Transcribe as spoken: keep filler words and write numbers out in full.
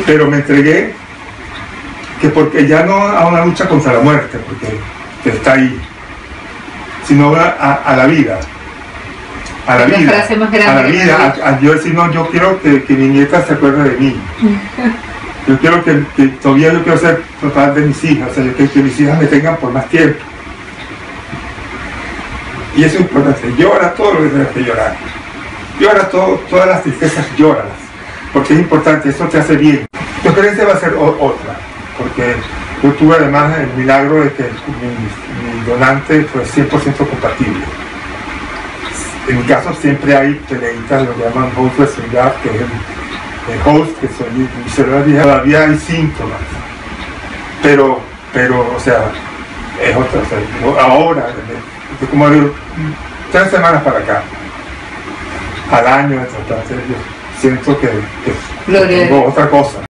pero me entregué, que porque ya no a una lucha contra la muerte, porque está ahí, sino a, a, a la vida, a la vida, a la vida, a, a yo decir, no, yo quiero que, que mi nieta se acuerde de mí, yo quiero que, que todavía yo quiero ser total de mis hijas, o sea, yo quiero que mis hijas me tengan por más tiempo, y eso es importante. Llora todo lo que tengas que llorar, llora todo, todas las tristezas, llóralas, porque es importante, eso te hace bien. Tu experiencia va a ser o, otra, porque yo tuve además el milagro de que mi, mi donante fue cien por ciento compatible. En mi caso siempre hay peleitas, lo que llaman hostless regard, que es el, el host, que soy mi celular, todavía hay síntomas, pero, pero, o sea, es otra, o sea, ahora, es como de tres semanas para acá, al año, entonces yo siento que, que tengo otra cosa.